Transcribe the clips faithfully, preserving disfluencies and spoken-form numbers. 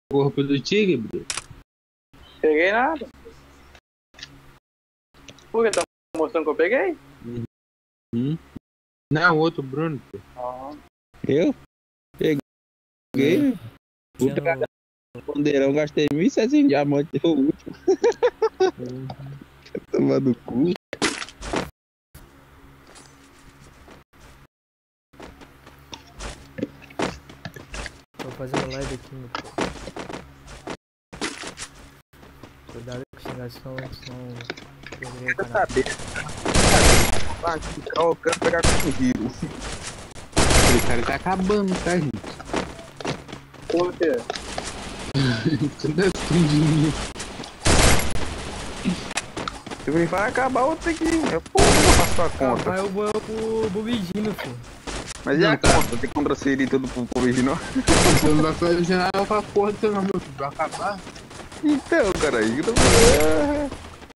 corpo do tigre, Bruno? Peguei nada. Por que tá mostrando que eu peguei? Hum? Não, outro Bruno, pô. Ah. Eu? Peguei. O Tinha no... Pondeirão, gastei mil e setecentos diamantes, foi o último. Toma do cu. Tô fazendo live aqui, meu pô. Cuidado com esse negócio, senão... senão... perderei o Quero canal. saber. Ah, eu quero pegar contigo. Esse cara tá acabando, tá, gente? Por quê? Tudo assim de mim. Se ele vai acabar, eu tenho que... Eu pô, vou passar a conta. Vai eu vou pro Bobidinho, filho. Mas e Não, a tá. conta? Tem contra ser tudo pro povo original? Você não vai fazer nada pra porra do seu nome, meu filho. Vai acabar. Então, cara, aí eu tô falando.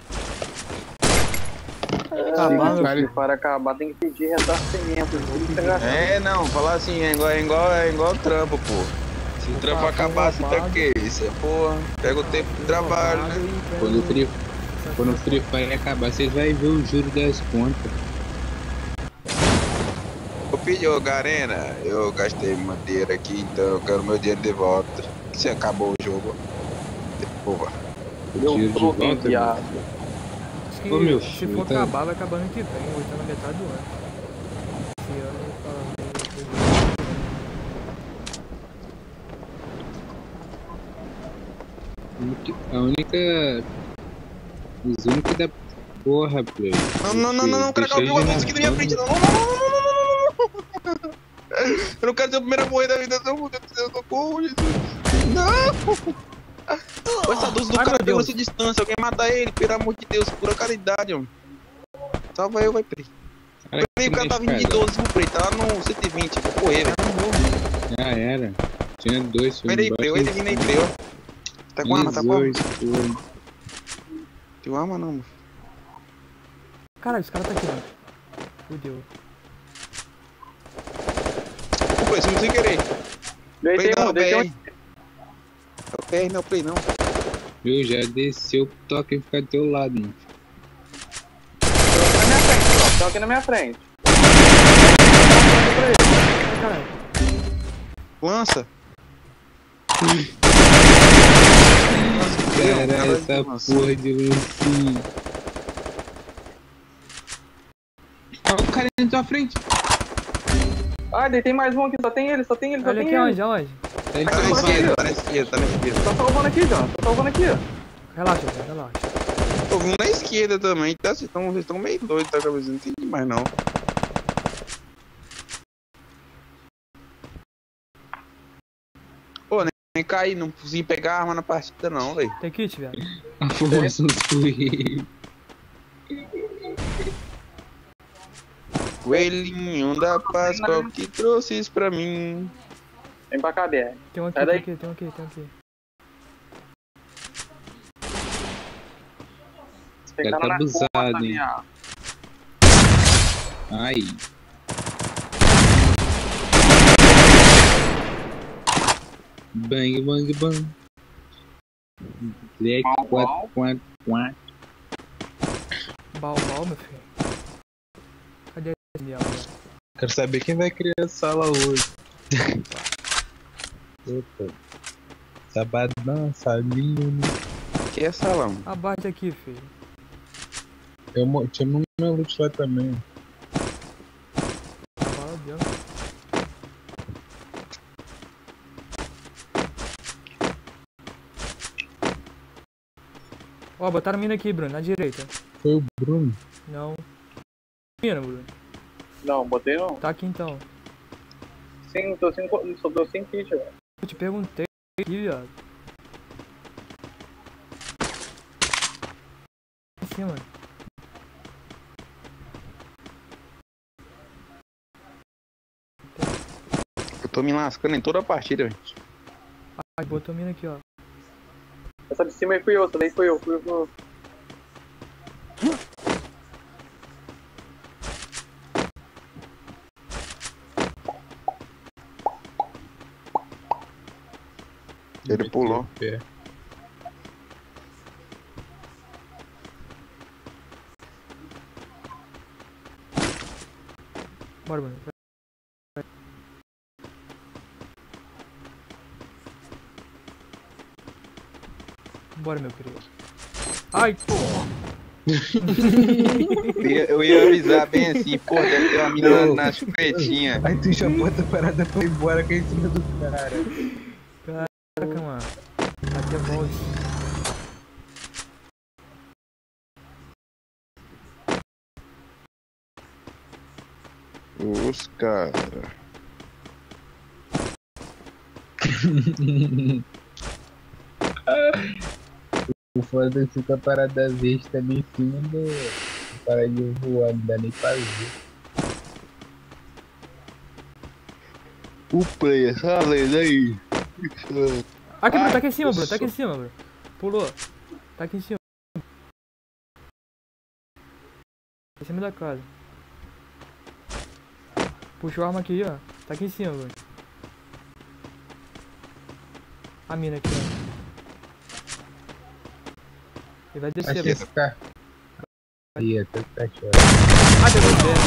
Acabar, meu cara. filho. Para acabar tem que pedir ressarcimento. É, não, falar assim, é igual, é igual, é igual trampo, pô. Se o trampo acabar, você tá o quê? Isso é porra. Pega o tempo de trabalho, né? Quando o Free, quando o Free Fire acabar, vocês vão ver o juro das contas. Ô filho, ô Garena, eu gastei madeira aqui, então eu quero meu dinheiro de volta. Se acabou o jogo. Porra. Eu Tiro de tô volta, enviado. Acho que Ô, meu se filho, for tá- acabar, vai acabar ano que vem, ou então na metade do ano. Esse ano, A única. Os únicos da porra, play. Não, não, não, não, não, cara, Deixa viu ele a música na minha frente, não, não, não, não, não, não, não. Eu não quero ser o primeiro a morrer da vida, não, meu Deus do céu, socorro, Jesus. Não! Pô, essa doce do Ai, cara meu pegou Deus. essa distância, alguém mata ele, pelo amor de Deus, pura caridade, mano. Salva eu, vai, Pri. Cara, Peraí, o cara tá vindo de doze, o Pri, tá lá no cento e vinte, vou correr, velho. Já era. Tinha dois, foi Peraí, Pri, ele vindo aí, Pri, ó. Tá com arma, tá com arma? Tem arma não, mano. caralho, esse cara tá aqui, mano. Fudeu. Ô, Pri, sem querer. Play Deitei não, um, deitei um. P R. É o P R, não, é Play não. Viu? Já desceu, toca e fica do teu lado, mano. Estão aqui na minha frente. Ai, caralho. Lança. Cara, essa porra de lancinho. Olha o cara na tua frente. Ah, deitei mais um aqui, só tem ele, só tem ele, só Olha tem aqui, ele. onde, aonde? Ele Tá na tá esquerda, tá na esquerda, tá na esquerda. Tá salvando aqui, John, tá salvando aqui. Relaxa, velho, relaxa. Tô vindo na esquerda também, tá? Vocês estão vocês tão meio doidos, tá, cabeça? Não entendi mais não. Pô, nem, nem cair, não consegui pegar a arma na partida não, velho. Tem kit, velho. a força do coelho. Coelhinho da Páscoa que trouxe isso pra mim. Vem pra cá, B R. Tem um aqui, Sai tem um daí. aqui, tem um aqui, tem um aqui. Tem cara cara tá na abusado, porta, hein. minha. Ai. Bang, bang, bang. Black, Mal, quat, mal. quat, quat. Bal, bal, meu filho. Cadê esse diabo, velho? Quero saber quem vai criar a sala hoje. Opa. Sabadão, salinho. Que é salão? Abate aqui, filho. Eu mo- tinha um meu loot lá também. Bala de ano. Ó, botaram mina aqui, Bruno, na direita. Foi o Bruno. Não. Mina, Bruno. Não, botei não. Tá aqui então. Sim, tô sem, sobrou sem kit, velho. Eu te perguntei aqui, viado. Em cima. Eu tô me lascando em toda a partida, velho. Ai, botou mina aqui, ó. Essa de cima aí fui eu, essa daí fui eu, fui eu, fui eu. Ele pulou. É. Bora, mano. Bora, meu querido. Ai, Eu ia, eu ia avisar bem assim, pô, deve ter uma mina na, na chupetinha. Aí tu chamou a parada pra ir embora com a em cima do cara. caraca, mano. Até volte. Os cara. O foda é que a parada verde tá bem em cima do paradinho voando, não dá nem pra ver. O player, essa lenda aí. Aqui, Bruno, Ai, tá aqui em cima, eu Bruno. Tá aqui em sou- cima, Bruno. Pulou. Tá aqui em cima. Em cima da casa. Puxou a arma aqui, ó. Tá aqui em cima, Bruno. A mina aqui, ó. Ele vai descer, Achei Bruno. esse cara. Aí, até tá chorando. Ah, pegou o pé.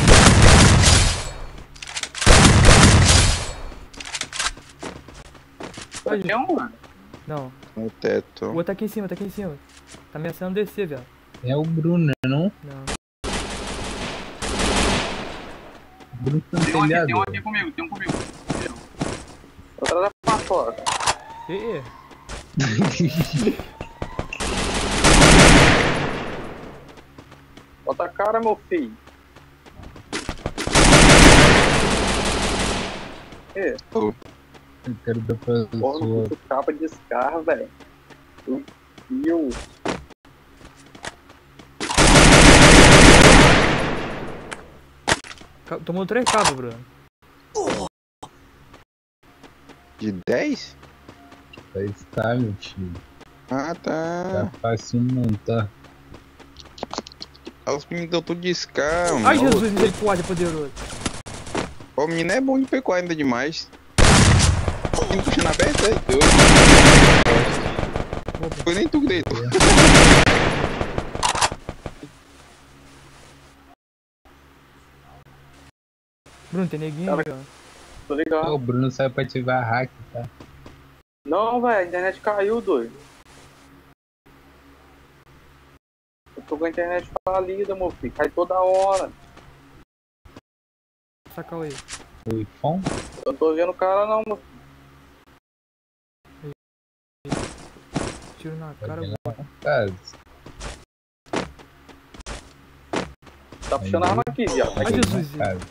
Ai, Tem um, mano. não. No teto. O outro tá aqui em cima, tá aqui em cima. Tá ameaçando descer, velho. É o Bruno, né, não? Não. O Bruno tá no Tem um aqui, tem um telhado. aqui comigo, tem um comigo. Outra da paçoca. E Bota a cara, meu filho. É, Eu quero dar pra porra, sua. muito capa de descarga, velho. Meu Deus. Ca- tomou três cabos, Bruno. De dez? Aí está, meu tio. Ah, Tá tá. fácil não, tá? Ah, os meninos dão tudo de scar, Ai, mano. Jesus, misericórdia, poderoso. O menino é bom de P quatro ainda demais. Tem puxando aberto, é doido. Opa. Foi nem tu que deitou. Bruno, tem neguinho Cara, aqui, ó. Tô Ó, ligado. o Bruno saiu pra ativar hack, tá? Não, velho, a internet caiu, doido. Eu tô com a internet falida, meu filho. Cai toda hora. Saca aí. O iPhone? Eu não tô vendo o cara, não, meu filho. Tiro na Tá cara. vendo na casa. Tá puxando a arma aqui, viado. Tá Ai, aqui na Jesus. casa.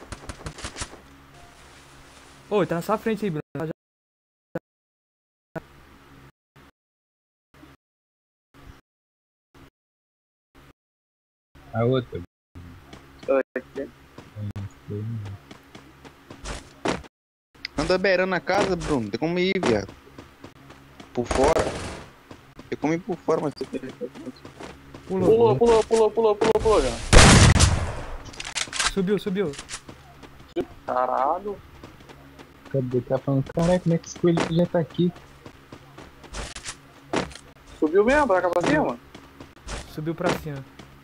Ô, ele tá na sua frente aí, Bruno. Tá já- A outra. Aqui. Anda beirando a casa, Bruno. Tem como ir, viado. Por fora. Tem como ir por fora, mas... Pulou. Pulou, pulou, pulou, pulou, pulou, pulou, já. Subiu, subiu. Caralho. Cadê? Tá falando, caralho, como é que esse coelho já tá aqui? Subiu mesmo, pra cá pra cima? Subiu pra cima.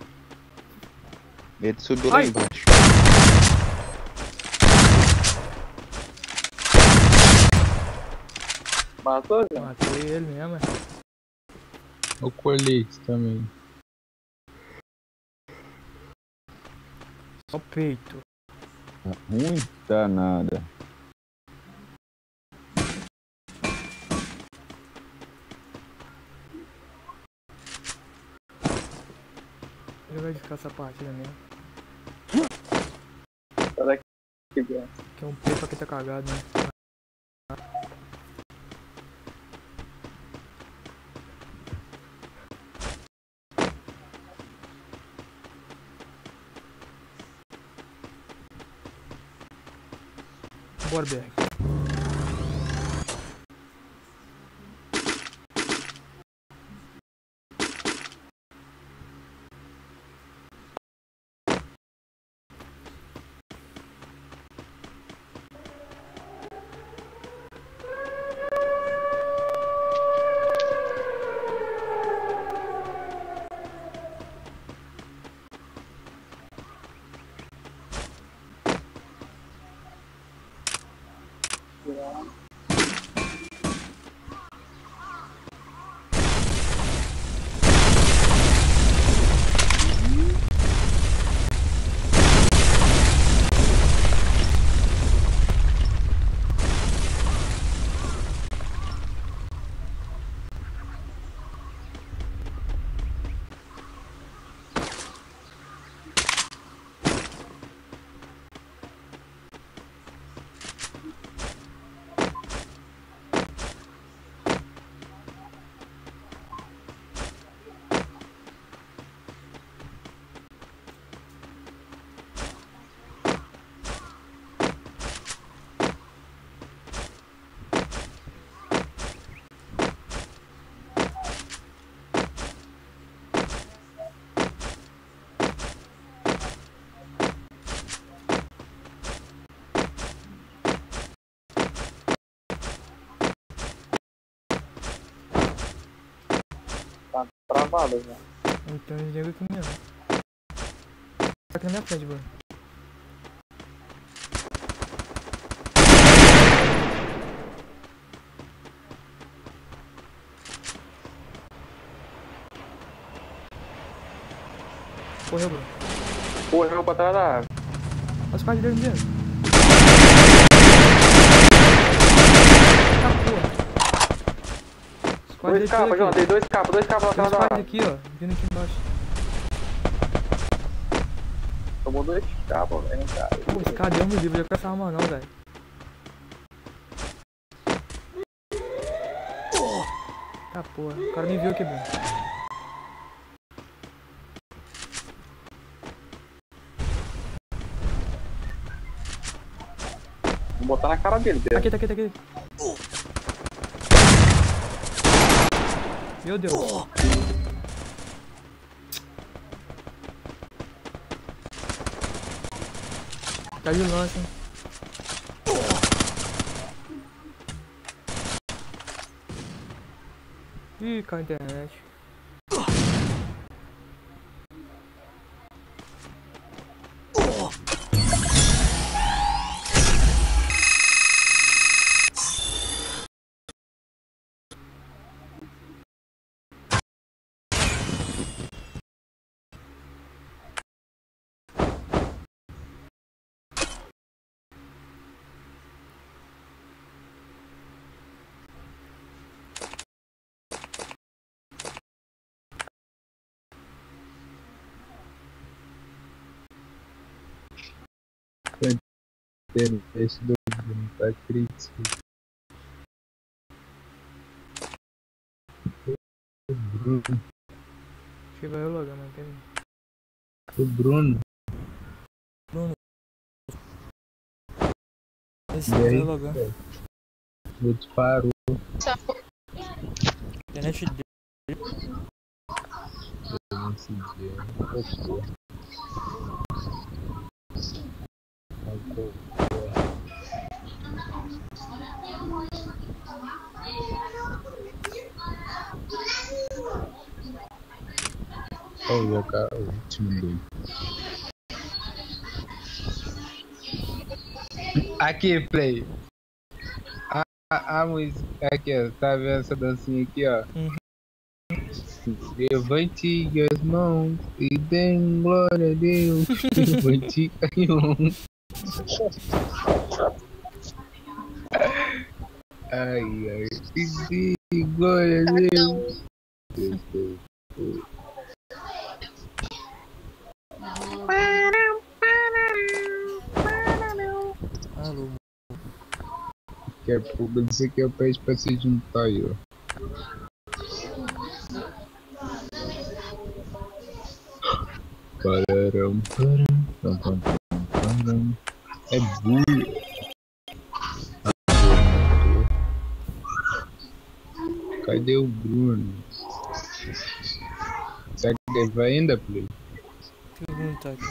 Ele subiu lá Ai. embaixo. Matou, já. Matei ele mesmo. é. O colete também. Só o peito. Ruim? Tá nada. Ele vai ficar essa partida mesmo. Sai daqui, viado. Que é um peito aqui tá cagado, né? Bora, Berg. tirar. Tá travado já. Então eles ligam aqui mesmo. Tá aqui na minha frente, mano. Correu, Bruno. Correu pra trás da árvore. Olha os caras dele mesmo. Tá, porra. Os Dois capas, João, tem dois capas, dois capas lá Tem atrás uns da caras árvore. aqui, ó. Vindo aqui embaixo. Tomou dois capas, velho, cara. Pô, esse cara deu um livro, eu já quero essa arma não, velho. Tá, porra. O cara me viu aqui, Bruno. Vou botar na cara dele, Pedro. Aqui, tá aqui, tá aqui. Meu Deus. Tá de lança, hein. Ih, caiu a internet. Esse do Bruno tá crítico. O Bruno. Acho que vai relogar, mas tem. O Bruno. Bruno. Esse E vai aí? relogar. O outro parou. Internet dele. Nesse dia. Pô, Vou jogar o último dele. Aqui, Play. A, a, a música aqui, ó. Tá vendo essa dancinha aqui, ó? Uhum. Levante as mãos e dê glória a Deus. Levante as mãos. Ai, ai. E dê glória a Deus. Deus, Deus, Deus. Alô. Daqui a pouco eu disse que eu peço pra se juntar aí, ó. Pararam, param, pam, pam, pam, param. É burro. Cadê o Bruno? Será que ele vai ainda, Play? Perguntar aqui.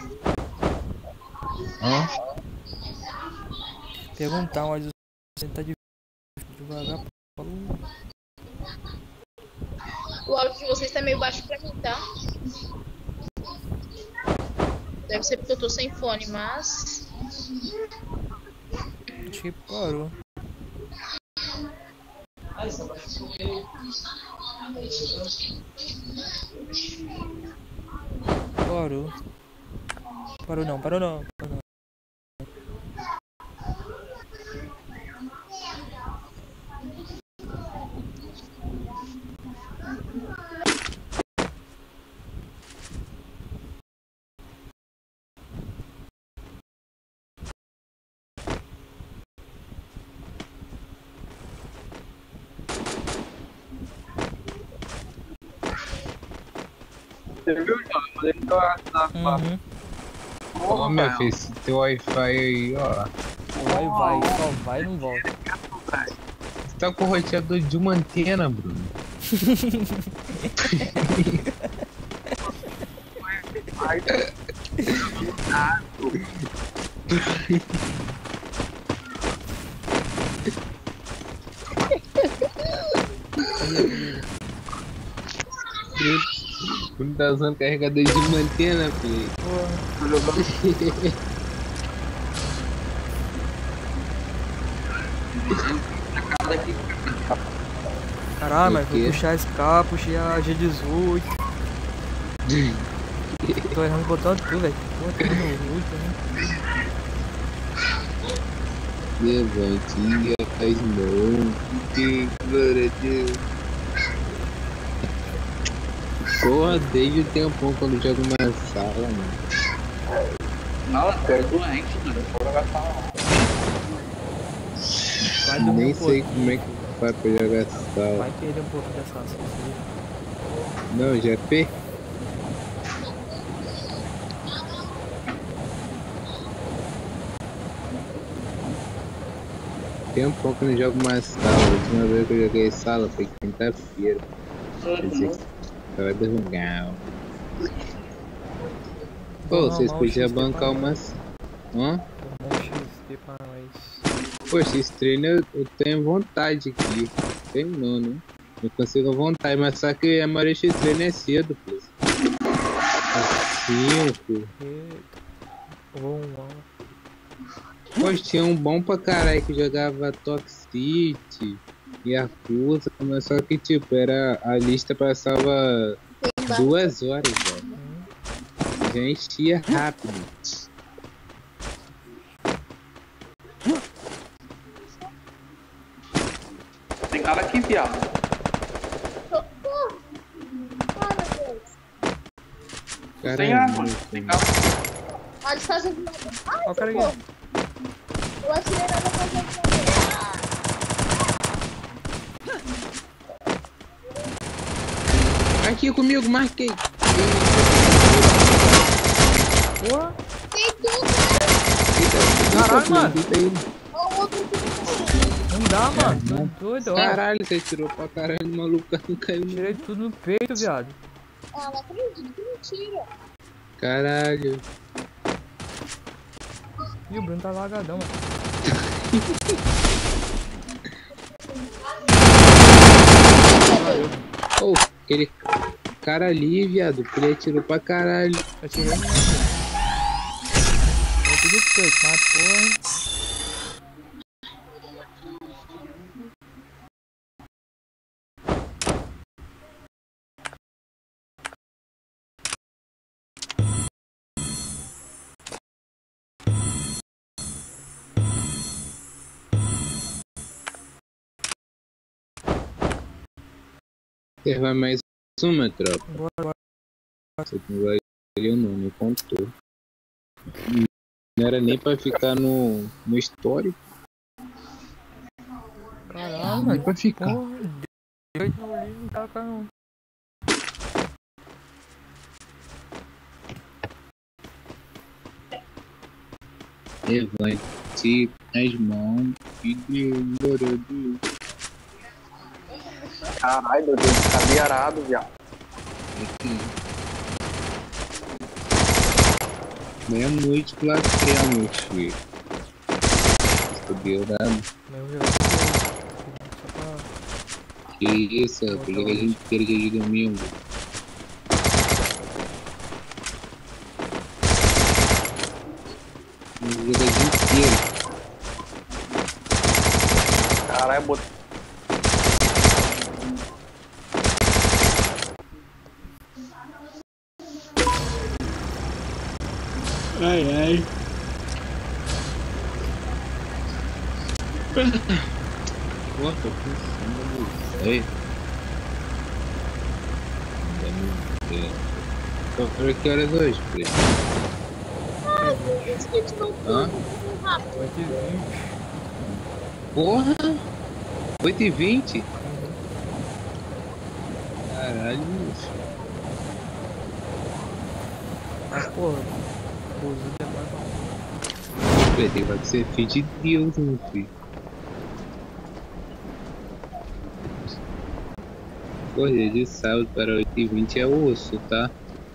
Hã? Perguntar, mas você tá de devagar. Falou. O áudio de vocês tá meio baixo pra mim, tá? Deve ser porque eu tô sem fone, mas... Acho que parou. Parou. Parou não, parou não. Parou não. Você viu, João? Eu mandei no teu WhatsApp lá. Uhum. Ó, meu filho, esse teu Wi-Fi aí, ó. Vai, vai, só vai e não volta. Você tá com o roteador de uma antena, Bruno. Ai, Bruno tá usando carregador de uma antena, filho. tô jogando. Caralho, O mas vou quê? puxar a S K, puxei a G dezoito. Tô errando botando tudo, velho. Pô, tô no oito, né? Levantinha, faz não. Que glória a Deus. Porra, desde o tempão quando jogo na sala, mano. Não, tu é doente, mano. Eu vou jogar sala. Vai dormir Nem um sei pouco. como é que faz pra jogar sala. Vai perder um pouco dessa ação. Não, já P. Tempão que eu não jogo mais sala. A última vez que eu joguei sala foi quinta-feira. Pensei que tava legal. Pô, Vou vocês arrumar um podiam X P pra bancar nós. umas. Hã? Vou arrumar um X P pra nós. Poxa, esse treino eu, eu tenho vontade aqui. Tenho não, né? Eu consigo à vontade, mas só que a maioria desse treino é cedo, pô. Cinco. Eita. Vou arrumar. Poxa, tinha um bom pra caralho que jogava Toxicity e Acusa, mas só que tipo, era, a lista passava duas horas, velho. Já enchia rápido. Tem cara aqui, viado. Socorro! Ai, meu Deus. Sem Caralho, arma. muito. Tem cara. Ah, de casa de Ai, Ó o cara socorro. aqui. Eu atirei na casa de Aqui comigo, marquei. Porra. Tem tudo, Caralho, mano. Deita aí. ó, o outro aqui. Não dá, mano. Tô doido, ó. Caralho, você tirou pra caralho do maluco, não caiu. Tirei tudo no peito, viado. Ah, não acredito, que mentira. Caralho. Ih, o Bruno tá lagadão, mano. Oh, aquele cara ali, viado, que ele atirou pra caralho. Eu tirei no meu. Tirei tudo no peito, mas porra. Você vai mais uma, tropa. Bora, bora. Você não vai eu não, não contou. Não era nem pra ficar no, no histórico. Caralho, Nem mano. pra ficar. Porra, doido no livro, não tá cá não. Levante as mãos e glória a Deus. Caralho, eu tenho que ficar viarado, viado. Aqui. Meia-noite pra criar, meu filho. Escondeu nada. Meu Deus. Só pra... Que isso, por que a gente quer que de domingo? Vamos jogar o dia inteiro. Caralho, botei. Ai, ai. Pô, tô pensando, não sei. Qual que horas hoje, Fred? Ah, esse que a gente não Hã? rápido. Vai ter vinte. Porra! oito e vinte? Caralho, bicho. Mas, porra, o uso demora. Fred, vai ser filho de Deus, meu filho. Correr de sábado para oito e vinte é osso, tá?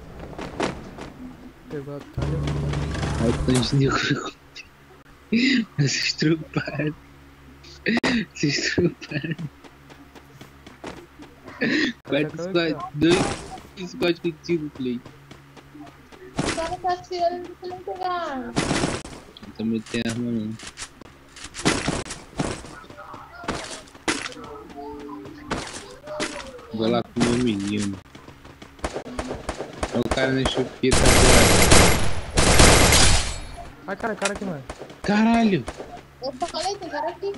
Pegou a talha. Olha o tanto de nego. Vocês truparam. Vocês truparam. Quatro squad, dois squad contigo, Play. O cara tá atirando e você não pegar arma. Eu também tenho arma não. Vou lá com o meu menino. Olha o cara na chupeta agora. Ai, cara, cara aqui, mano. Caralho! Eu falei, tem cara aqui.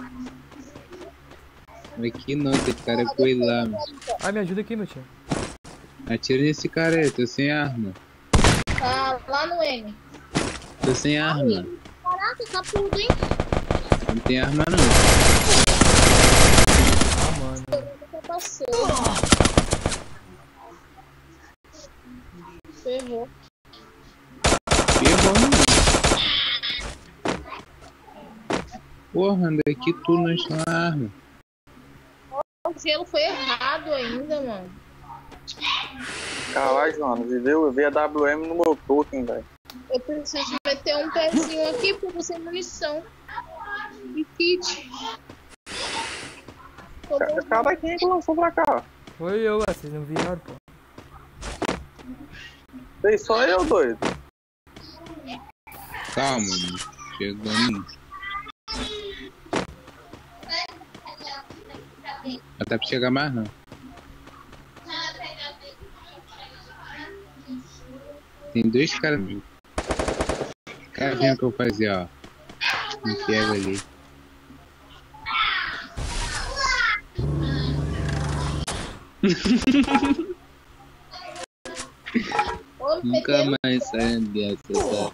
Aqui não, tem cara com ele lá, mano. Ai, me ajuda aqui, meu tio. Atira nesse cara aí, tô sem arma. Tá lá no N. Tô sem arma. Caraca, tá tudo, hein? Não tem arma não. Ah, mano. Eu passei. Ferrou. Ferrou, mano. Porra, anda aqui tu não achou a arma. O gelo foi errado ainda, mano. Caralho, mano, viveu, eu vi a W M no meu token, velho. Eu preciso meter um pezinho aqui pra você munição. E kit. Ca- Cara, quem é que lançou pra cá? Foi eu, ué, vocês não viram, pô. Sei só eu, doido. Calma, mano. Chegando. Não dá pra chegar mais não. Tem dois caras. Cara, vem o que eu fazia, ó. Me pega ali. Ô, Nunca peguei. mais saem dessa, tá?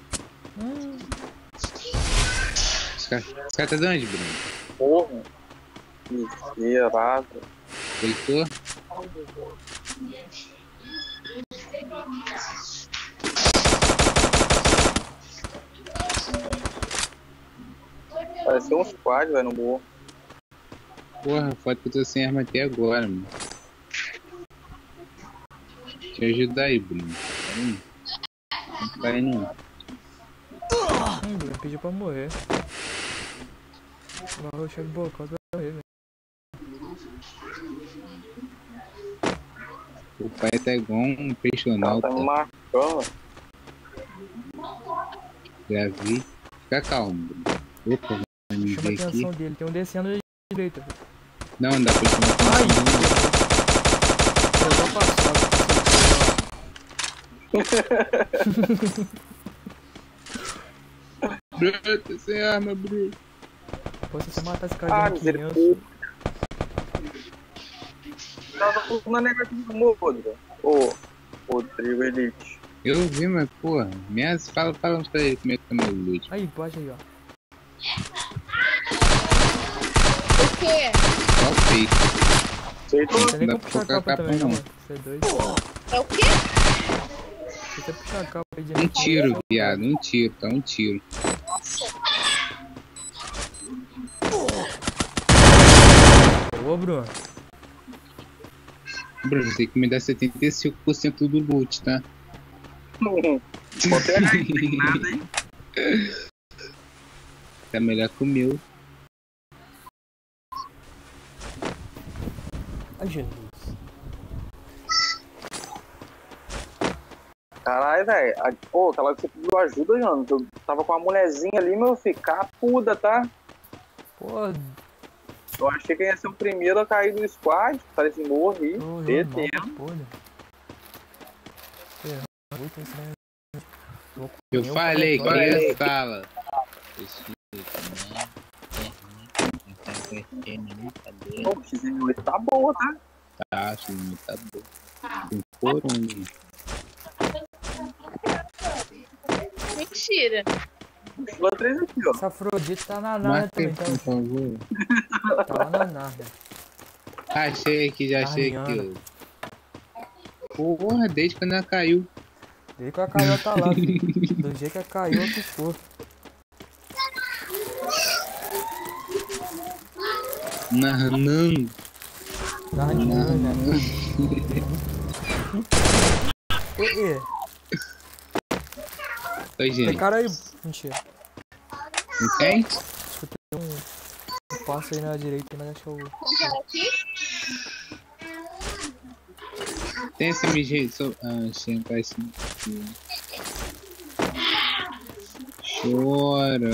Os caras cara tá de onde, Bruno? Porra. Miserável. Deitou? Pareceu um squad, velho, no morro. Porra, foda que eu tô sem arma até agora, mano. Deixa eu ajudar aí, Bruno. Hum. Não cai não. Hum, Bruno pediu pra morrer. Mas o chefe bocó vai morrer, velho. O pai tá igual um peixonal, Tá me tá? marcando. Já vi. Fica calmo, Bruno. Opa, vai me Chama a ver aqui. atenção dele, tem um descendo de direita, velho. Não, dá pra chamar Ai! atenção. Eu vou passar. Bruno, tô sem arma, Bruno. Pô, se você matar esse Ah, cara de quinhentos. misericórdia. Tava na negativa do morro, ô, Rodrigo Elite. Eu vi, mas porra, minhas fala, fala pra ele como é que tá meu loot. Aí, baixa aí, ó. O quê? Só fake. Aceitou? Não tem nem dá como pra puxar a colocar capa também, capa, não, não. mano. Você é doido. É o quê? Se você puxar a capa aí de Um tiro, viado, um tiro, tá um tiro. Ô, Bruno. Bruno, você tem que me dar setenta e cinco por cento do loot, tá? Botei aí, tem nada, hein? Tá melhor que o meu. Ai, Jesus. Caralho, velho. a- Pô, aquela que você pediu ajuda, Jano. Eu tava com uma mulherzinha ali, meu filho, capuda, tá? Pô, Eu achei que ia ser o primeiro a cair do squad. Parece morrer. tô T jogando T. mal pra porra. Ferrado, muito isso, né? Vou Eu comer um falei que panetone. é sala. Pô, X M oito tá boa, tá? Tá, acho que tá bom. Tem coronga. Mentira. Mochila três aqui, ó. Essa Afrodite tá na nada Marca também, aí, tá? por favor. Tá lá na nada. Achei aqui, já achei aqui, Ariana. ó. Porra, desde quando ela caiu. Desde que a Caio tá lá, filho. Do jeito que a Caio ficou. Nanando. Na nada. Ê, ê. Oi, Tem gente. cara aí. Mentira. Não tem? Escutei um, um passo aí na direita, mas acho que eu... Tem cara aqui? Tem esse M G. So... Ah, achei um assim. Chora.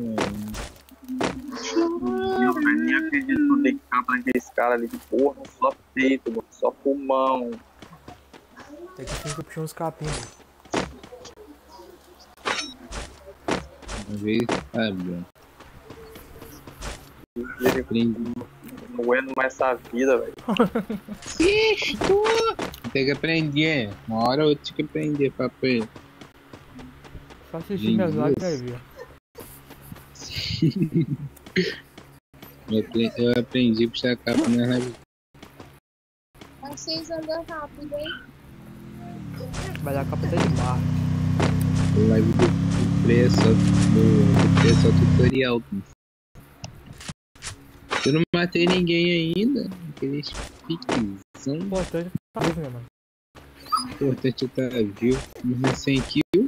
Eu nem acredito no D K pra esse cara ali de porra, só peito, mano, só pulmão. Tem que vir que eu puxei uns capinhos. Uma vez, sabe? Ele Aprendi. não aguento mais essa vida, velho. Tem que aprender. Uma hora eu tinha que aprender, papai. Só assistir minhas Jesus. lives aí, ver. Eu apre- eu aprendi a puxar a capa na live. Vocês andam rápido, hein? Vai dar capa até de barra. Live do, do preço, do, do preço tutorial. Eu não matei ninguém ainda. Aqueles piquezão. O importante é ficar vivo, né, mano? Importante tá vivo. Morri sem kill.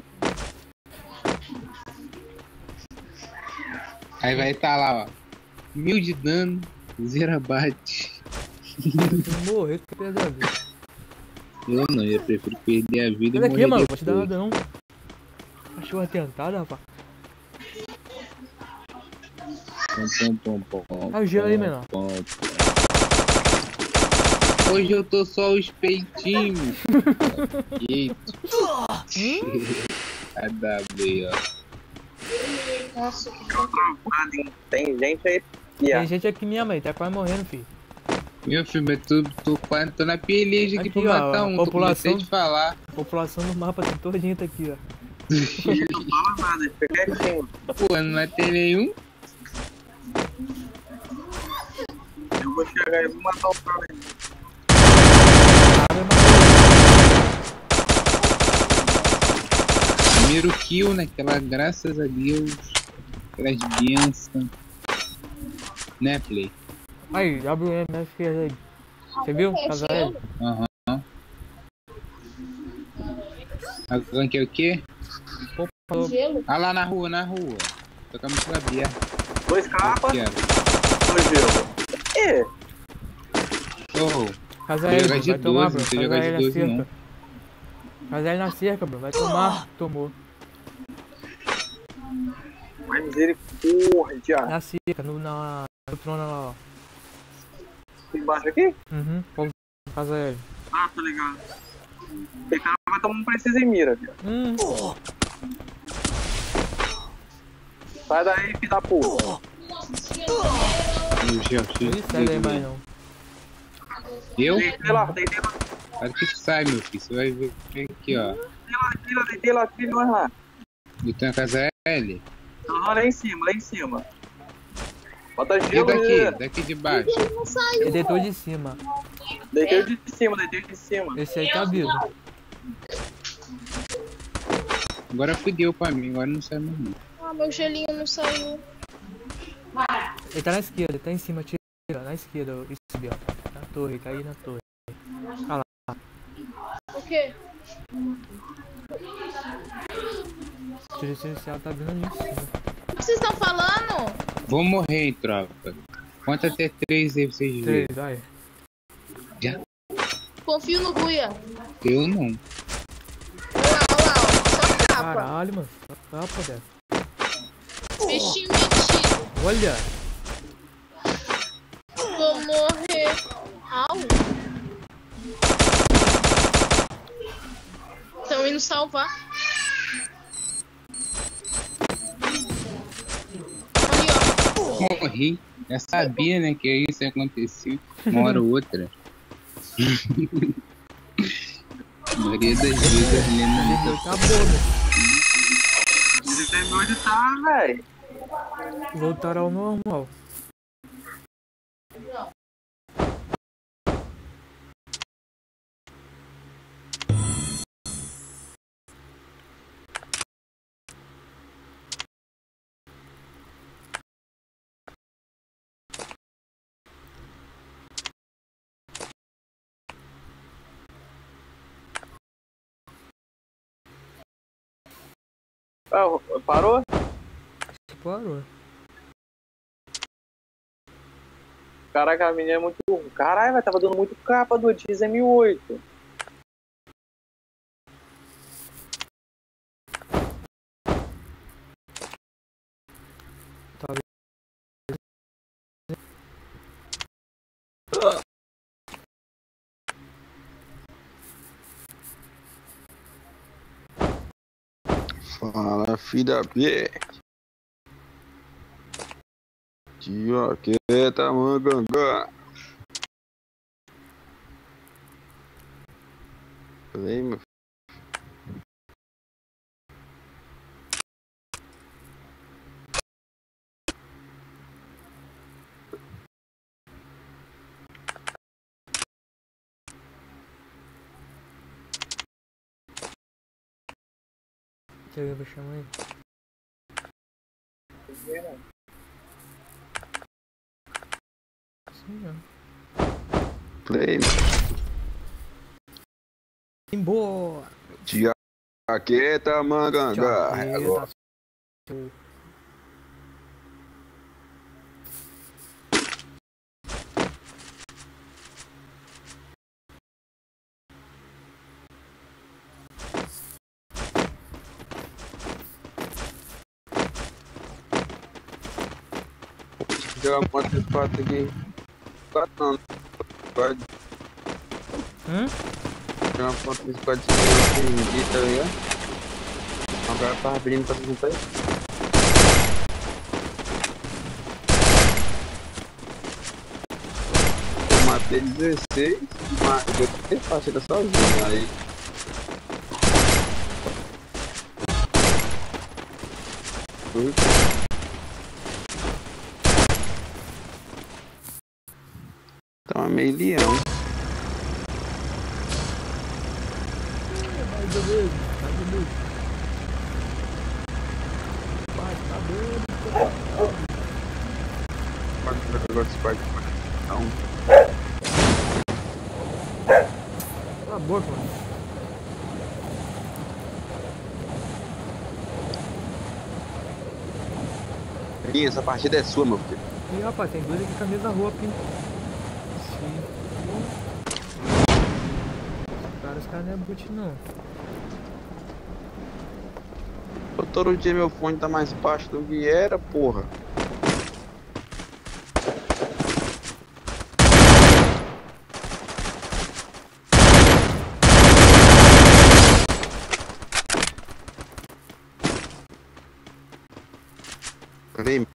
Aí vai estar tá lá, ó. Mil de dano, zero abate. Eu morrer, tu perder a vida. Eu não, eu prefiro perder a vida Olha e aqui, morrer mano, vou te dar depois. nada não. Achou uma tentada, rapaz. Pom, pom, pom, pom, Ah, o gelo aí, pom, menor. pom, pom. Hoje eu tô só os peitinhos. Eita. A W, ó. Nossa, que Travado, hein? Tem gente aí que Tem é. gente aqui minha mãe, tá quase morrendo, filho. Meu filho, eu tô, tô, quase- tô na peleja aqui, Aqui, pra ó, matar a um. população- Tô com de falar. A população do mapa tá todinha tá aqui, ó. Não fala nada, fica quietinho. Pô, não matei nenhum. Eu vou chegar e vou matar o cara aí. Primeiro kill naquela, graças a Deus. Aquelas bênçãos. Né, Play? Aí, abre o M F aí. Você viu? é Casal gelo? Aham. Agora que é o quê? Opa, Gelo? Ah lá na rua, na rua. Tô com a mochila aberta. Dois capas, Quero. dois gelo. E? Oh, Casal Vou L, jogar de vai tomar, doze, bro. não sei jogar Casal de L na doze, cerca. não. Casal L na cerca, bro. Vai tomar. Tomou. Vai misericórdia. Na cerca, no, na... no trono lá, ó. Embaixo aqui? Uhum. Casal L. Ah, tá ligado. Esse cara vai tomar um preciso em mira, viado. Hum. Sai daí, filho da puta. meu Deus, Não sai daí mais não. Eu? Deitei lá, deitei lá, Claro que sai, meu filho. Você vai ver aqui, ó. deitei lá, deitei lá, deitei lá, deitei nós lá. Eu tenho a casa L. Aham, lá em cima, lá em cima. Bota E gelo daqui? aí. Daqui de baixo. Não saiu. Ele deitou de cima. Deitei o de cima, deitei o de cima. Esse aí tá vivo. Agora fudeu pra mim, agora não sai mais não. Ah, meu gelinho não saiu. Ele tá na esquerda, tá em cima, tira. Na esquerda, isso aqui, ó. Na torre, tá aí na torre. Ah lá. O quê? O tiro essencial tá vindo ali em cima. O que vocês estão falando? Vou morrer, hein, tropa. Conta até três aí pra vocês verem. Três, vai. Já? Confio no Guia. Eu não. Olha lá, olha lá, ó. Só capa. Caralho, mano. Só capa dessa. Bichinho metido. Olha. Vou morrer. Au. Estão indo salvar. morri. Já sabia, né, que isso ia acontecer uma hora ou outra. A maioria das vezes eu lembro Tá boa, Onde tá, velho? voltar ao normal. Ah, parou? Parou. Caraca, a menina é muito. Caralho, tava dando muito capa do Diz M oito. Tá Fala, filha da P. Tia, quieta, mangangá. Vem, meu. Deixa eu ver, vou chamar ele. Sim, não. Play, Embora! tia, quieta, mangangá. Agora. Jogar uma moto de quatro aqui. Quatro não. Pode. Hum? Jogar uma moto de quatro aqui, tá ligado? Agora tá abrindo pra juntar aí. Eu matei dezesseis, mas eu tenho partida sozinho aí. Tá meio leão. Mais ou menos, mais ou menos. Vai, tá doido. Pode jogar agora esse pai. Não. Cala a boca, mano. Ih, essa partida é sua, meu filho. Ih, rapaz, tem dois aqui com a mesma roupa, hein? Sim. Os caras, os caras não é boot, não. Todo dia meu fone tá mais baixo do que era, porra. Vem.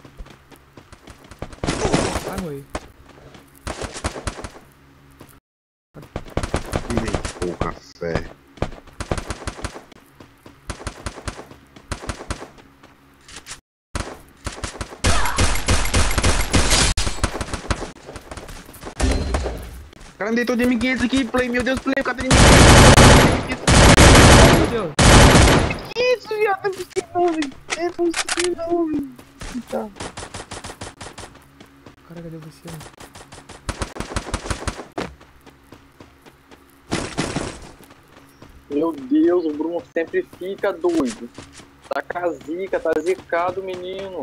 Vai morrer. Vem, porra, fé. O cara me deitou de M quinhentos aqui, play, meu Deus, play, o cara tá de M Meu Deus. quinhentos. Que isso, viado, não é possível, velho. É possível, velho. Tá. Cara, cadê você? Meu Deus, o Bruno sempre fica doido. Tá com a zica, tá zicado, menino.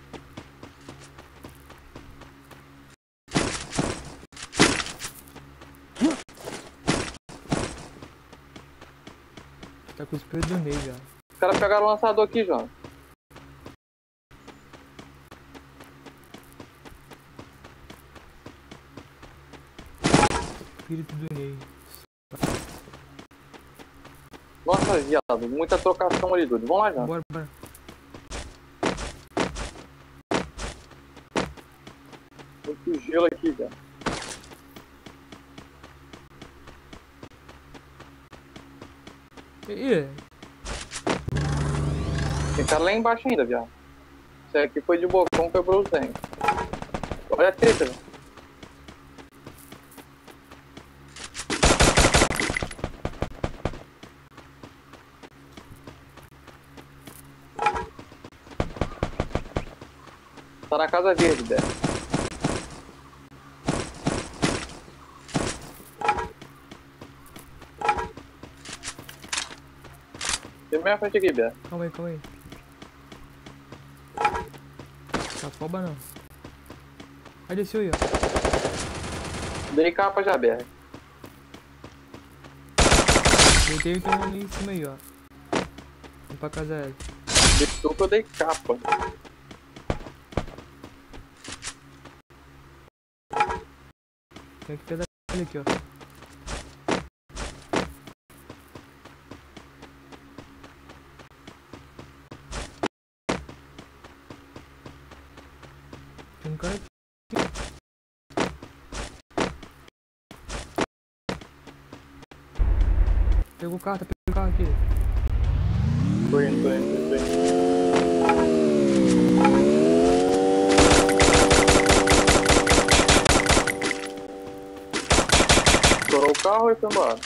Tá com os peitos do meio já. Os caras pegaram o lançador aqui, João. Espírito do rei. Nossa, viado, muita trocação ali, doido. Vamos lá, já. Bora, bora. Muito gelo aqui, velho. Ih, Tem cara lá embaixo ainda, viado. Isso aqui foi de bocão, quebrou os dentes. Olha a treta, velho. Tá na casa verde, velho. Tem minha frente aqui, velho. calma aí, calma aí. Tá foba não. Aí desceu aí, ó. Dei capa já, B R. Deitei e tem um ali em cima aí, ó. Vamos pra casa L. Deixou que eu dei capa. Tem que pegar ele aqui, ó. Tem um cara aqui. Pegou o carro, tá pegando o carro aqui. Tô indo, tô indo, tô indo. Estourou o carro e foi embora.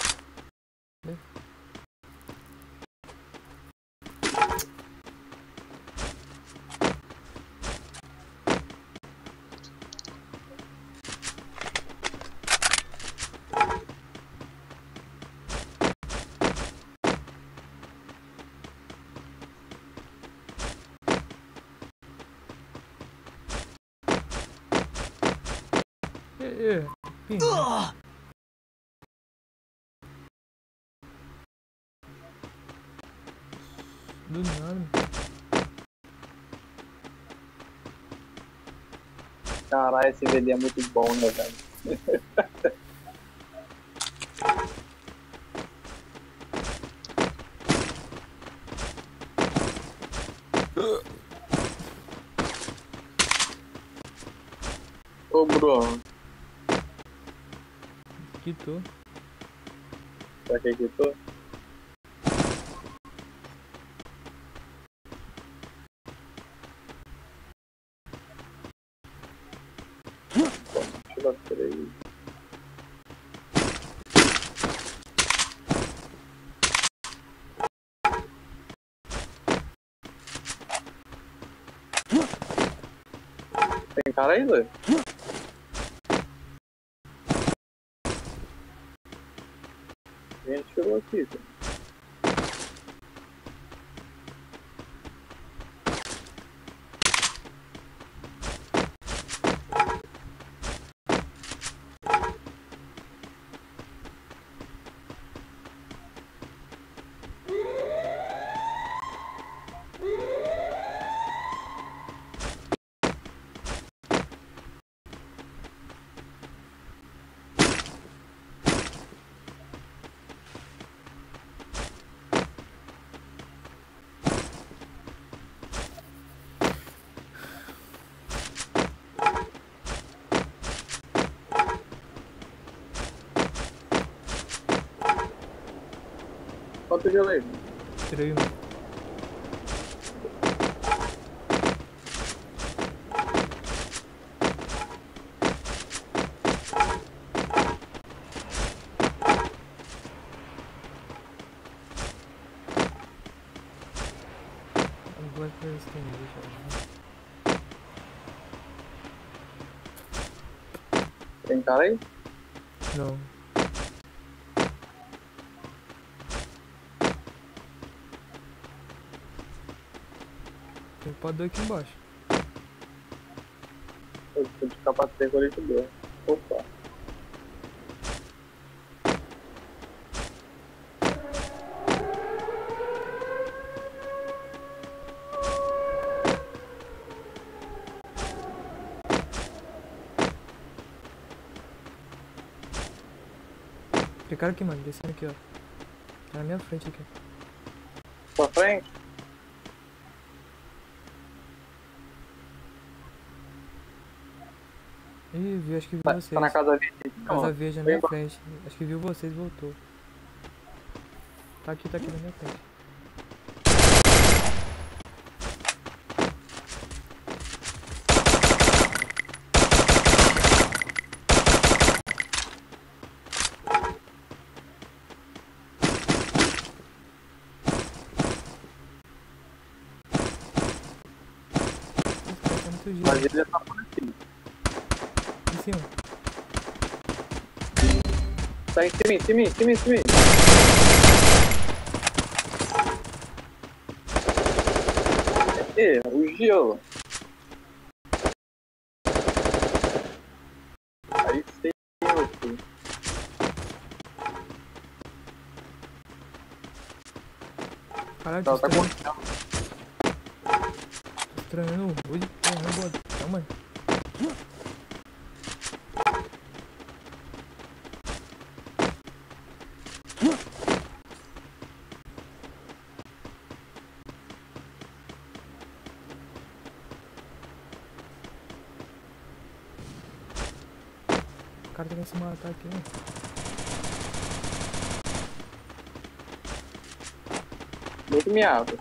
Ê, ê, pinga. Do nada. Caralho, esse V D é muito bom, né, velho? Ô, Bruno. Quitou. Será que quitou? Deixa eu ver aí. Tem cara aí, Zé? A gente chegou aqui, cara. Quanto gelo aí? Tirei um. Agora que eles têm, deixa eu ver. Tem cara aí? Não. Tem podão aqui embaixo. Eu tô de capacete ali que deu. Opa. Tem cara aqui, mano, descendo aqui, ó. Tá na minha frente aqui. Pra frente? Ih, vi, acho que viu Tá, vocês. tá na casa verde? Casa Não. verde na minha frente. Acho que viu vocês e voltou. Tá aqui, tá aqui na minha frente. Mas ele já tá por aqui. Em cima. Tá em cima, em cima, em cima, em cima. É, o gelo. Aí sim, meu filho. Caralho, Ela tô tá estranhando. correndo. Tô estranhando. Ui, porra, não bota. Calma aí. O cara tá querendo se matar aqui, né? Muito miado.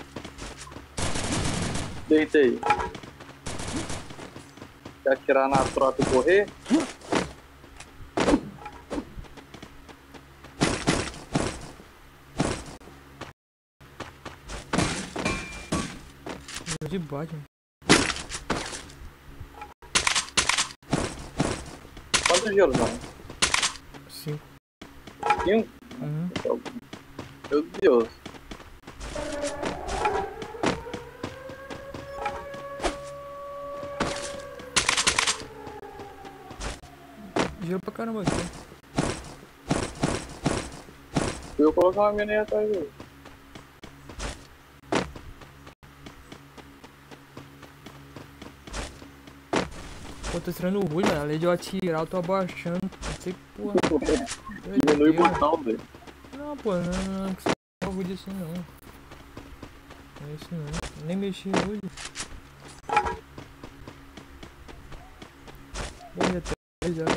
Deitei. Quer atirar na tropa e correr? Deu de Batman. Quantos gelos, não? Cinco. Cinco? Uhum. Meu Deus. Gelo pra caramba aqui. Eu vou colocar uma mina aí atrás dele. Pô, tô estranhando o ruim, mano. Além de eu atirar, eu tô abaixando. Não sei que porra. Diminui o botão, velho. Não, pô, não, não, não precisa de ruim assim não. Não é isso não. Nem mexi no ruim. Morri até já.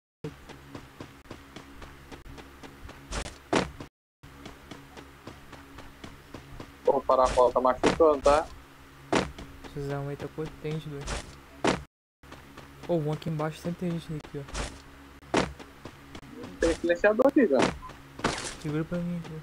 Vou parar a cola, tá machucando, tá? Esses armas aí tá potente, doido. Pô, vão aqui embaixo, sempre tem gente aqui, ó. Tem silenciador aqui, já. Segura pra mim aqui.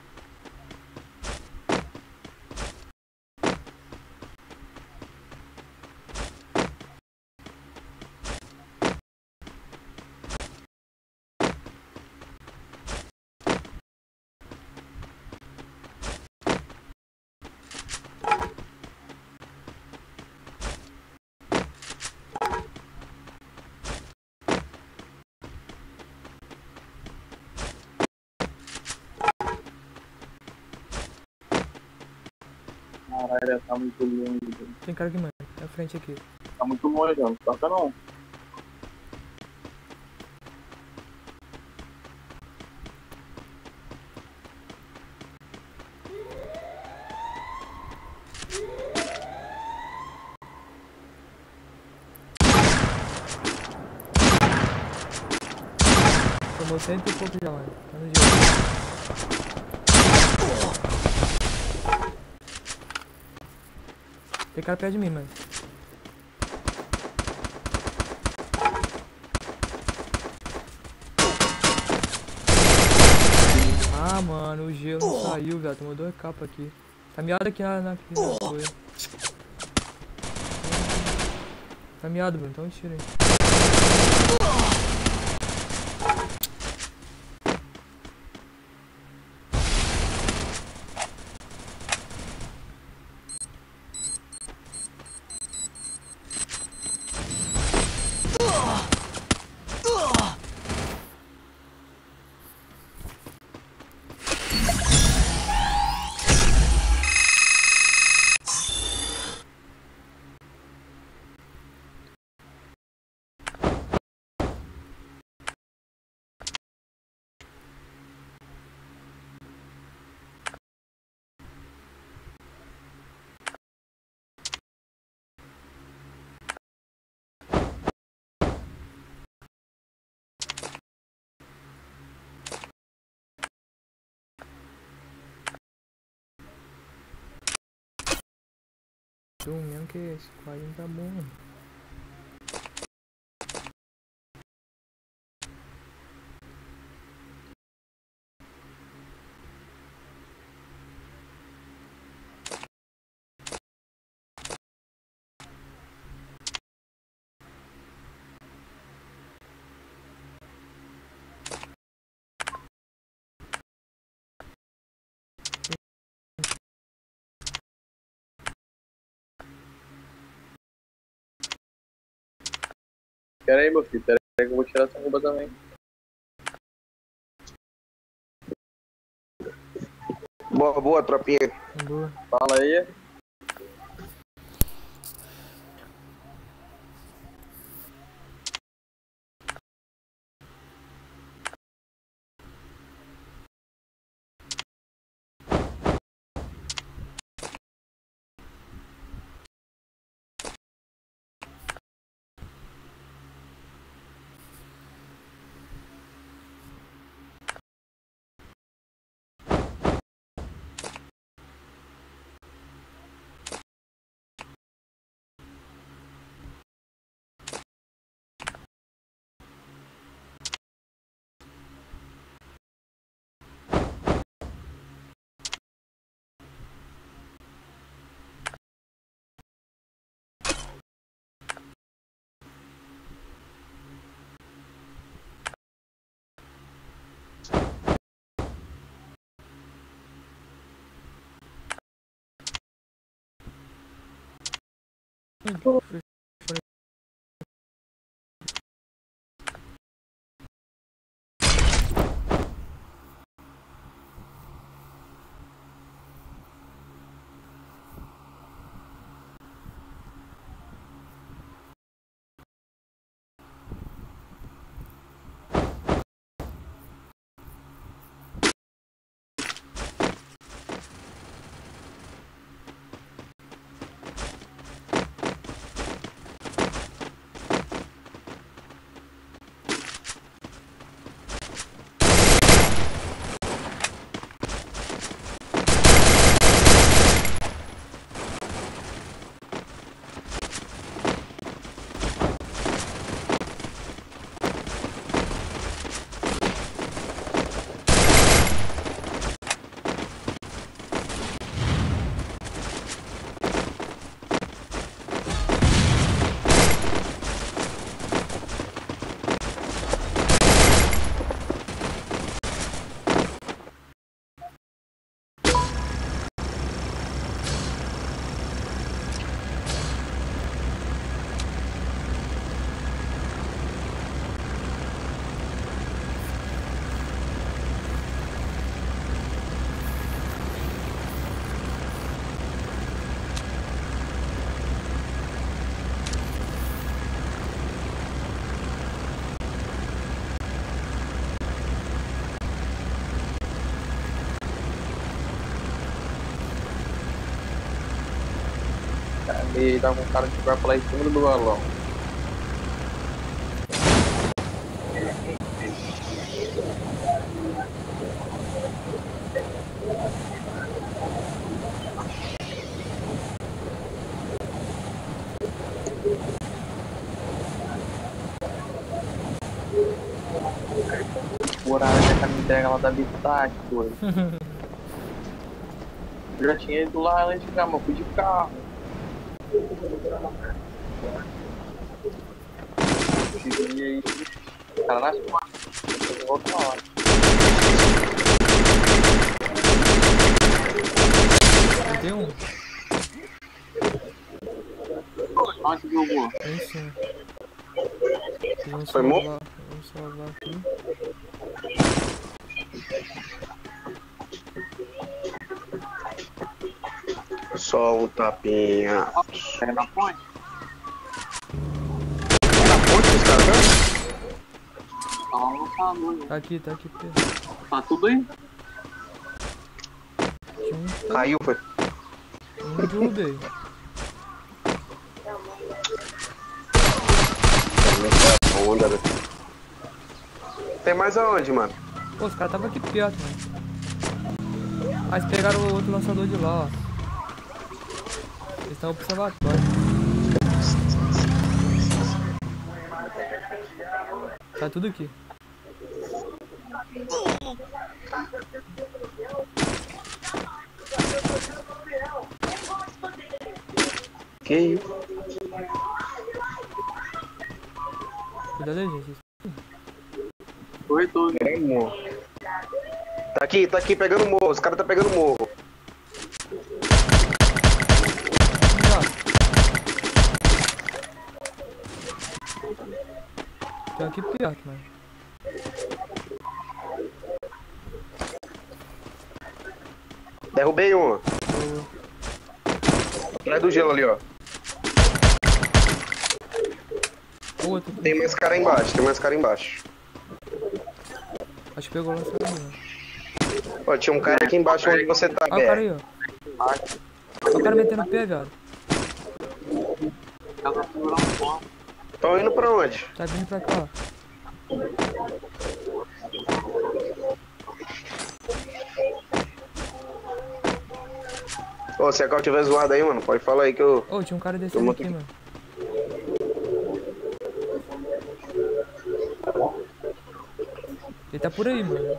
Caralho, tá muito longe, velho. Tem cara aqui, mano. Na frente aqui. Tá muito longe, não toca não. Tomou cento e pouco já, mano. Tá no dia. Tem cara perto de mim, mano. Ah, mano, o gelo não saiu, velho. Tomou dois capas aqui. Tá miado aqui na, na, aqui na coisa. Tá miado, Bruno. Então tira aí. Tu mesmo que esse quadrinho tá bom. Pera aí, meu filho, pera aí que eu vou tirar essa roupa também. Boa, boa, tropinha. Boa. Fala aí. E tá com um cara que vai pular em cima do balão. O horário já me entrega lá da Habitat, pô. Eu já tinha ido lá antes de cá, mas fui de carro. E aí, cara nas costas, eu volto na hora. Tem um? Onde jogou? Tem sim. Vamos Foi morto? salvar, vamos salvar aqui. Só um tapinha. É na ponte? É na ponte que os caras estão? Tá lá no salão. Tá aqui, tá aqui, Pedro. Tá tudo aí? Tinha um, Caiu, foi. um derrubei. Onda, né? Tem mais aonde, mano? Pô, os caras estavam aqui perto, mano. Mas pegaram o outro lançador de lá, ó. Eles estão no observatório. Tá tudo aqui. Que isso? Cuidado aí, gente. Oi, tô. É morro. Tá aqui, tá aqui pegando morro. Os caras tá pegando morro. Tem aqui perto, mano. Derrubei um. Atrás do gelo ali, ó. Outro. Tem mais cara embaixo, tem mais cara embaixo. Acho que pegou lá essa menina. Ó, tinha um cara aqui embaixo onde você tá, Olha o cara aí, Bé. ó. Olha o cara metendo o pé, viado. Tão indo pra onde? Tá vindo pra cá, ó. Ô, se a Cal tiver zoado aí, mano, pode falar aí que eu... Ô, tinha um cara descendo aqui, mano. Ele tá por aí, mano.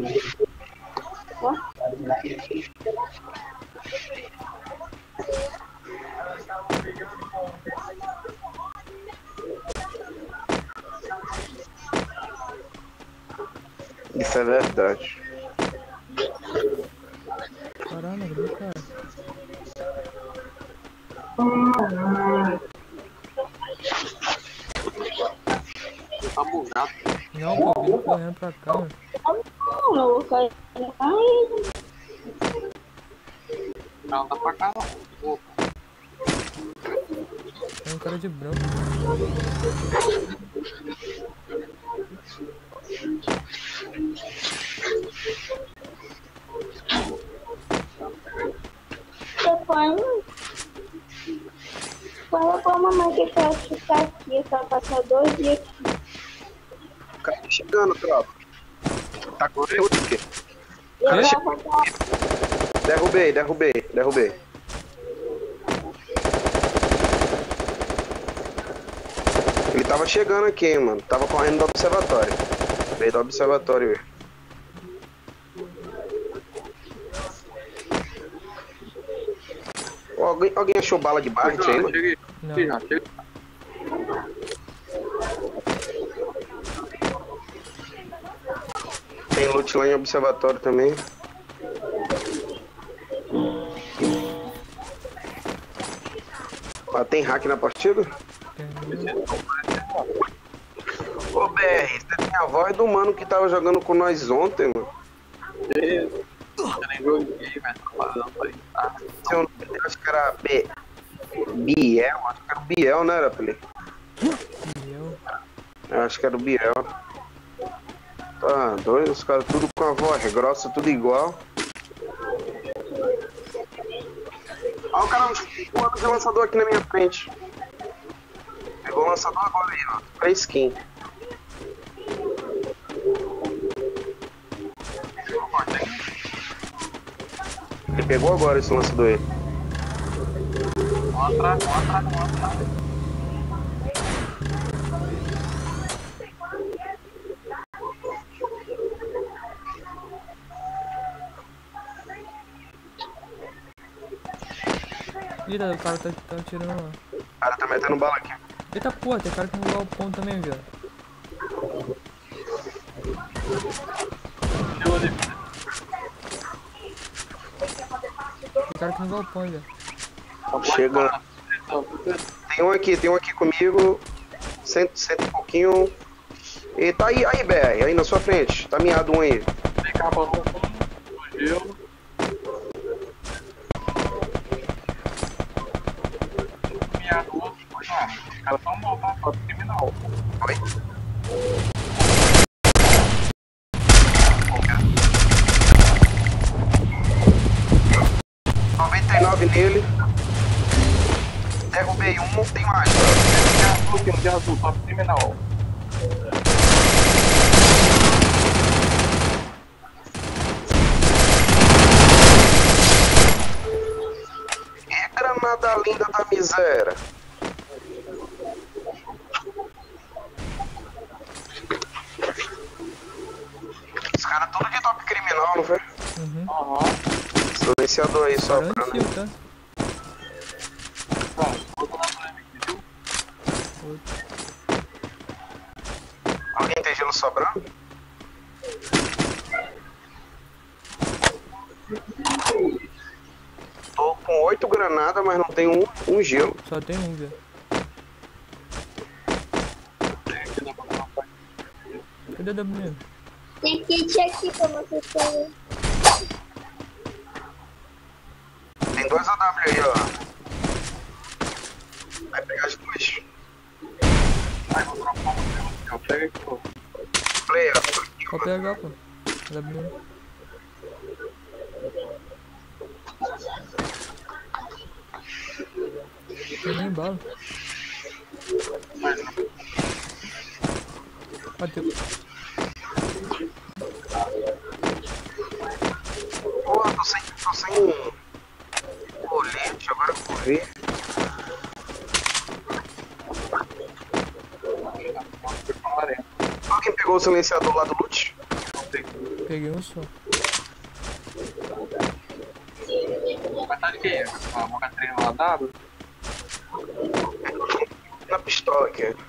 Isso é verdade. Caramba, cadê, cara? Tá bugado. Não, pô, vindo correndo pra cá, mano. Não, cara. Ai, Não, tá pra cá não. Tem um cara de branco. depois. Fala pra mamãe que quer ficar aqui, pra passar dois dias aqui. O cara tá chegando, tropa. Tá correndo o quê? Eu Cara, vou botar- Derrubei, derrubei, derrubei. Ele tava chegando aqui, mano. Tava correndo do observatório. Veio do observatório, velho. Ô, Alguém, alguém achou bala de Bart aí, mano? Cheguei. Não. Cheguei já, cheguei. Tem loot lá em observatório também. Ah, tem hack na partida? Ô B R, você tem a voz do mano que tava jogando com nós ontem, mano. Eu nem joguei, velho. Trabalhando aí. Ah, Seu nome, eu acho que era B... Biel, acho que era o Biel, né, era, Felipe? E eu. Eu acho que era o Biel. Tá doido, os caras tudo com a voz grossa, tudo igual. Olha o cara voando de lançador aqui na minha frente. Pegou o lançador agora aí, ó. Pra skin. Ele pegou agora esse lançador aí. um atrás, um atrás, um atrás. Ih, o cara tá, tá atirando lá. O cara tá metendo bala aqui. Eita porra, tem cara que não dá o ponto também, velho. Chegou ali. Tem cara que não dá o ponto, velho. Chegando. Tem um aqui, tem um aqui comigo. Cento, cento e pouquinho. E tá aí, aí, B R, aí na sua frente. Tá miado um aí. Tem capa no no gelo. Minha outro, foi lá. Os caras são voltados para o criminal. Oi? noventa e nove nele. Derrubei um, tem mais. Tem azul aqui, um de azul, para o criminal. É granada linda da miséria. Os caras tudo de top criminal, não foi? Uhum. Aham. Silenciador aí só Parou pra em fio, tá? Alguém tem gelo sobrando? Tô com oito granadas, mas não tenho um, um gelo. Só tem um, velho. Cadê o W? Tem kit aqui pra você ter. Tem dois A W aí, ó. Vai pegar as duas. Ai, vou trocar o pega aqui, pô. Player. Pode pegar, pô. W. Tem nem bala. Bateu. Pô, tô sem, tô sem colete, agora eu vou ver. Alguém pegou o silenciador lá do loot? Peguei um só. Mas tá de que? A Moca três no W? Na pistola aqui. Ei,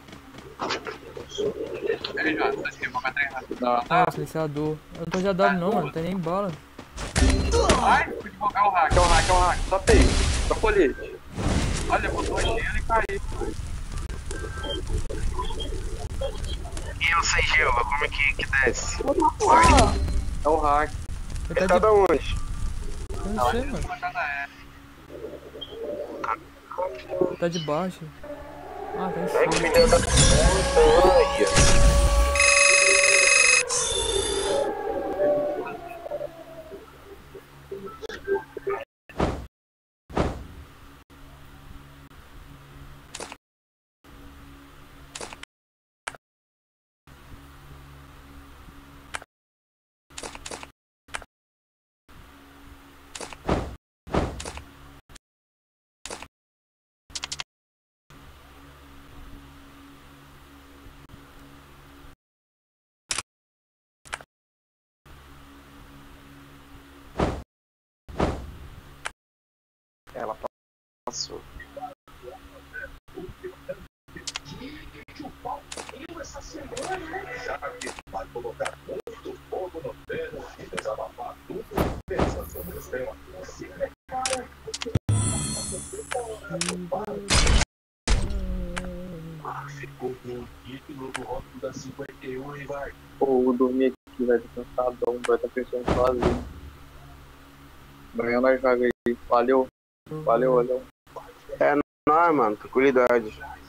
João, tá de Moca três na Ah, silenciador. Eu não tô de A W não, mano. Não tem nem bala. Ai, fui de boca, é o hack, é o hack, é o hack. Só tem, só colete. Olha, botou gelo e caiu. E eu sem gelo, como é que, que desce? É o hack. Ele Ele tá tá de... da onde? Eu não sei, mano. Ele tá de baixo. Ah, tá em Ai, que cima. filha da puta. Ela passou. Pô, vou dormir aqui, vai ter cansadão, vai estar pensando sozinho. Amanhã nós joga aí. Valeu, valeu, valeu. É nóis, mano, tranquilidade.